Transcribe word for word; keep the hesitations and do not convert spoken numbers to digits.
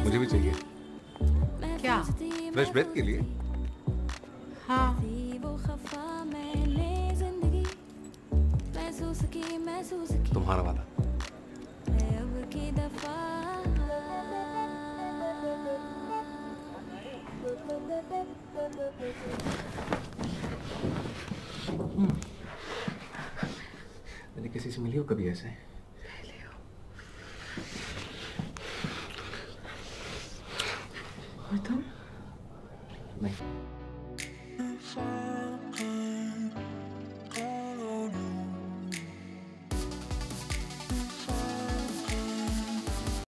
मुझे भी चाहिए। क्या? फ्रेश ब्रेथ के लिए। हाँ। तुम्हारा वाला। मैंने किसी से मिली हो कभी ऐसे? और तुम? नहीं।